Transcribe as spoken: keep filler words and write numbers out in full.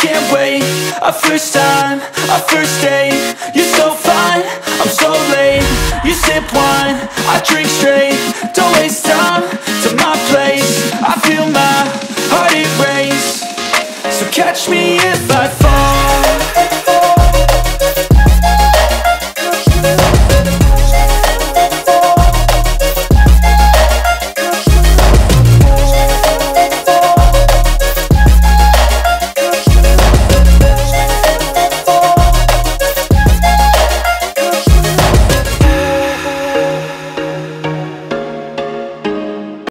can't wait. Our first time, our first date. You're so fine, I'm so late. You sip wine, I drink straight. Don't waste